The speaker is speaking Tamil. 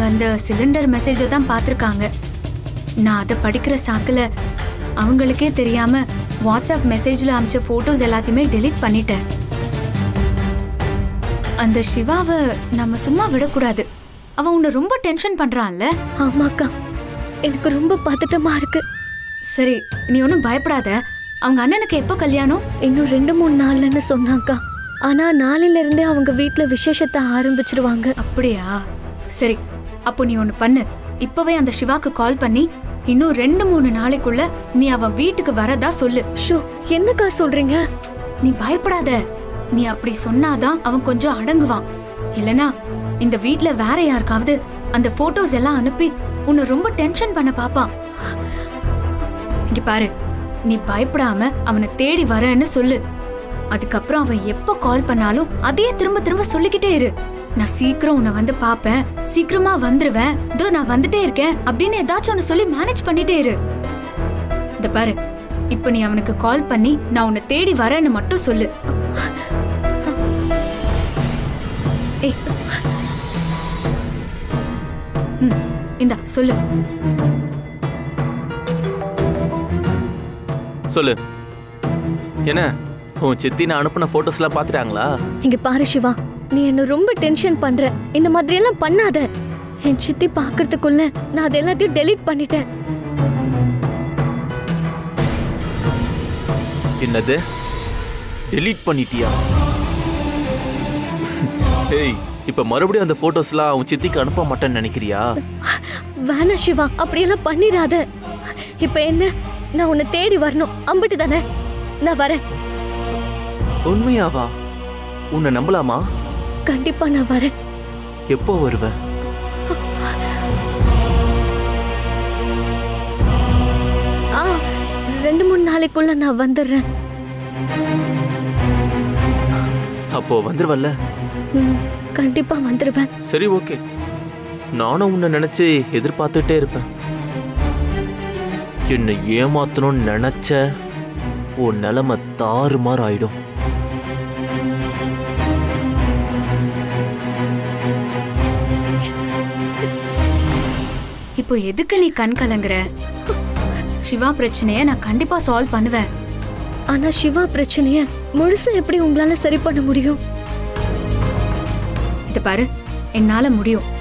அந்த சிலிண்டர் மெசேஜை தான் பார்த்துருக்காங்க. நான் அதை படிக்கிற சாக்குல அவங்களுக்கே தெரியாம வாட்ஸ்அப் மெசேஜ்ல அனுப்பிச்ச போட்டோஸ் எல்லாத்தையுமே டெலீட் பண்ணிட்டேன். அந்த சிவாவை நம்ம சும்மா விடக்கூடாது. அவன் உன்னை ரொம்ப டென்ஷன் பண்றான்ல? ஆமாக்கா, எனக்கு ரொம்ப பதட்டமா இருக்கு. சரி, நீ ஒன்றும் பயப்படாத. அவங்க அண்ணனுக்கு எப்போ கல்யாணம்? இன்னும் 2-3 நாள்லன்னு சொன்னாக்கா. ஆனா நாளையில இருந்தே அவங்க வீட்டுல விசேஷத்தை ஆரம்பிச்சிருவாங்க. அப்படியா? சரி, அப்போ நீ ஒன்று பண்ணு. இப்பவே அந்த சிவாக்கு கால் பண்ணி இன்னும் 2-3 நாளைக்குள்ள நீ அவன் வீட்டுக்கு வரதா சொல்லு. ஷோ, என்னக்கா சொல்றீங்க? நீ பயப்படாத. நீ அப்படி சொன்னாதான் அவன் கொஞ்சம் அடங்குவான். இல்லனா இந்த வீட்ல வேற யாருக்காவது அந்த போட்டோஸ் எல்லாம் அனுப்பி உன்னை ரொம்ப டென்ஷன் பண்ண பாப்பான். இங்க பாரு, நீ பயப்படாம அவனை தேடி வரேன்னு சொல்லு. அதுக்கப்புறம் அவன் எப்ப கால் பண்ணாலும் அதையே திரும்ப திரும்ப சொல்லிக்கிட்டே இரு. நான் சீக்கிரம் உன்னை வந்து பாப்பேன், சீக்கிரமா வந்துருவேன், இதோ நான் வந்துட்டே இருக்கேன் அப்படின்னு ஏதாச்சும் ஒன்னு சொல்லி மேனேஜ் பண்ணிட்டே இரு. இத பாரு, இப்ப நீ அவனுக்கு கால் பண்ணி நான் உன்னை தேடி வரேன்னு மட்டும் சொல்லு. ஏய், இந்தா சொல்லு. சொல்லு. என்ன, உன் சித்தி நான் அனுப்பின போட்டோஸ்லாம் பார்த்துட்டாங்களா? இங்க பாரு சிவா, நீ என்ன ரொம்ப டென்ஷன் பண்ற. இந்த மாதிரி எல்லாம் பண்ணாத. என் சித்தி பாக்குறதுக்குள்ள நான் அது எல்லாத்தையும் டெலீட் பண்ணிட்டேன். என்னது, டெலீட் பண்ணிட்டியா? ஏய், இப்ப மறுபடியும் அந்த போட்டோஸ்லாம் உன் சித்திக்கு அனுப்ப மாட்டேன்னு நினைக்கிறியா? வேணா சிவா, அப்படியெல்லாம் பண்ணிடாத. இப்ப என்ன, நான் உன்னை தேடி வரணும், அம்பிட்டு தானே? நான் வரேன். உண்மையாவா? உன்னை நம்பலாமா? கண்டிப்பா நான் வரேன். எப்போ வருவ? ஆ, 2-3 நாளைக்குள்ள நான் வந்துடுறேன். அப்போ வந்துருவல்ல? கண்டிப்பா வந்துருவேன். சரி, ஓகே. நானும் உன்னை நினைச்சு எதிர்பார்த்துட்டே இருப்பேன். என்னை ஏமாத்தணும்னு நினைச்ச உன் நிலைமை தாறுமாறு ஆயிடும். இப்போ எதுக்கு நீ கண் கலங்குற? சிவா பிரச்சனைய நான் கண்டிப்பா சால்வ் பண்ணுவேன். ஆனா சிவா பிரச்சனைய முழுசா எப்படி உங்களால சரி பண்ண முடியும்? இத பாரு, என்னால முடியும்.